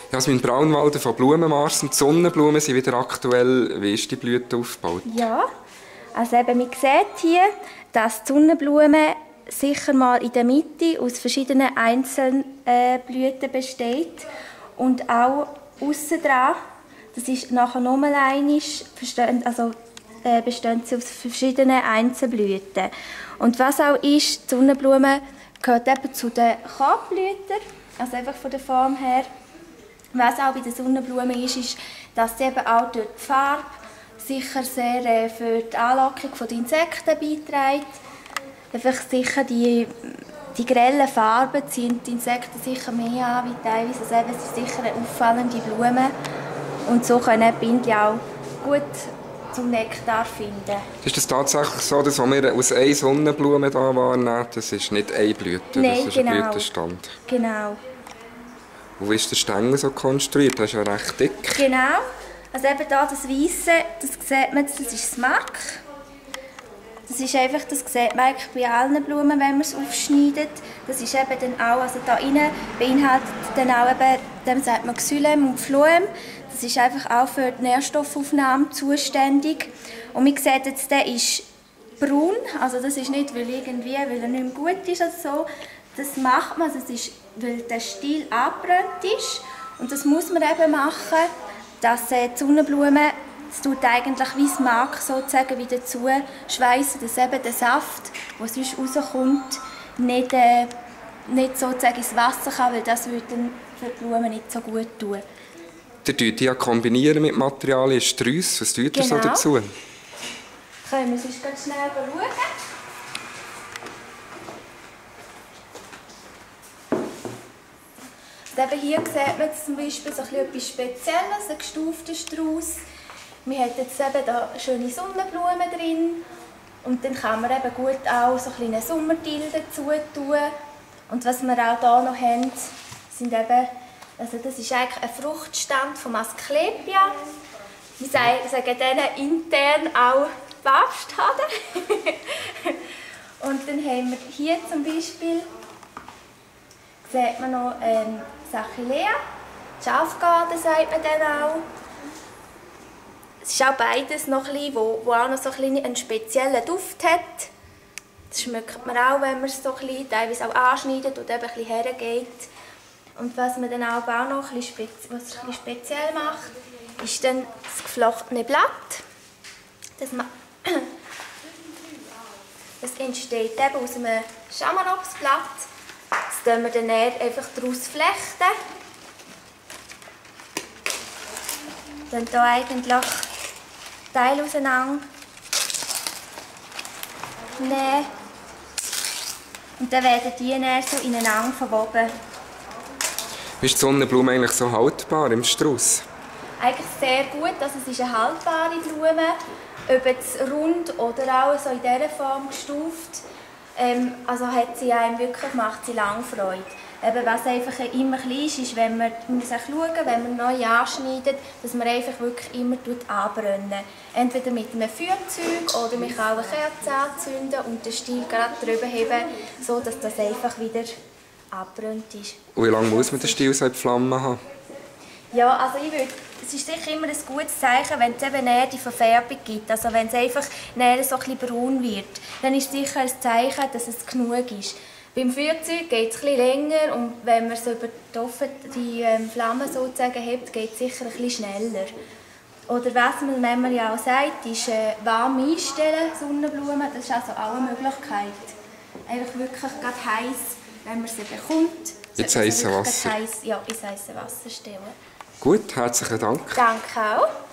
Jasmin Braunwalder von Blumenmars. Die Sonnenblumen sind wieder aktuell. Wie ist die Blüte aufgebaut? Ja, also eben, man sieht hier, dass die Sonnenblume sicher mal in der Mitte aus verschiedenen einzelnen Blüten besteht. Und auch aussen dran, das ist nachher nochmal einmal, bestehen sie aus verschiedenen Einzelblüten. Und was auch ist, die Sonnenblume gehört eben zu den Korbblütern, also einfach von der Form her. Was auch bei den Sonnenblumen ist, dass sie eben auch durch die Farbe sicher sehr für die Anlockung der Insekten beiträgt. Einfach sicher die grellen Farben ziehen die Insekten sicher mehr an, wie teilweise. Also eben, es ist sicher eine auffallende Blume. Und so können die Bienen auch gut zum Nektar finden. Ist es tatsächlich so, dass wir aus einer Sonnenblume hier wahrnehmen? Das ist nicht eine Blüte, Nein, das ist genau. ein Blütenstand. Genau. Und wie ist der Stängel so konstruiert? Das ist ja recht dick. Genau. Also eben hier das Weisse, das sieht man, das ist das Mark. Das ist einfach, das sieht man eigentlich bei allen Blumen, wenn man es aufschneidet. Das ist eben dann auch, also da innen beinhaltet dann auch eben, dem sagt man Xylem und Phloem. Das ist einfach auch für die Nährstoffaufnahme zuständig. Und man sieht jetzt, der ist braun, also das ist nicht, weil er nicht mehr gut ist oder so. Das macht man, das ist, weil der Stiel abgebrannt ist. Und das muss man eben machen, dass die Sonnenblume, das tut eigentlich wie das Mark sozusagen wieder zuschweissen, dass eben der Saft, der sonst rauskommt, nicht sozusagen ins Wasser kann, weil das würde dann für die Blumen nicht so gut tun. Ihr tut die ja kombinieren mit Materialien, Sträusse. Was tut ihr so dazu? Können wir sonst ganz schnell schauen. Also eben hier sieht man zum Beispiel so etwas Spezielles, einen gestuften Strauss. Wir haben jetzt eben da schöne Sonnenblumen drin. Und dann kann man eben gut auch so kleine Sommerdill dazu tun. Und was wir auch hier noch haben, sind eben, also das ist eigentlich ein Fruchtstand von Asklepia. Wir sagen denen intern auch Papsthaden. Und dann haben wir hier zum Beispiel, sieht man noch Sachilea, Schafgarten sagt man dann auch. Es ist auch beides noch ein bisschen, wo auch noch so einen speziellen Duft hat. Das schmeckt man auch, wenn man es so ein bisschen, teilweise auch anschneidet und eben ein bisschen hergeht. Und was man dann auch noch ein bisschen speziell macht, ist dann das geflochtene Blatt. Das entsteht eben aus einem Chamaropsblatt. Das tun wir dann einfach daraus flechten. Dann hier eigentlich Teile auseinander nehmen. Und dann werden die dann so ineinander verwoben. Ist die Sonnenblume eigentlich so haltbar im Strauss? Eigentlich sehr gut, also es ist eine haltbare Blume, ob jetzt rund oder auch so in dieser Form gestuft. Also hat sie einem wirklich, macht sie lange Freude. Eben, was einfach immer klein ist, wenn man muss schauen, wenn man neu anschneidet, dass man einfach wirklich immer anbrennen. Entweder mit einem Feuerzeug oder man kann auch eine Kerze anzünden und den Stiel gerade drüber heben, sodass das einfach wieder abbrennt ist. Und wie lange muss man den Stiel so in die Flamme haben? Ja, also es ist sicher immer ein gutes Zeichen, wenn es eben näher die Verfärbung gibt. Also wenn es einfach näher so ein bisschen braun wird, dann ist es sicher ein Zeichen, dass es genug ist. Beim Feuerzeug geht es etwas länger und wenn man es über die Flamme sozusagen hebt, geht es sicher etwas schneller. Oder was man manchmal ja auch sagt, ist warm einstellen, Sonnenblumen, das ist also auch eine Möglichkeit. Einfach wirklich gerade heiß, wenn man sie bekommt. Ins heiße Wasser? Ja, ins heiße Wasser stellen. Gut, herzlichen Dank. Danke auch.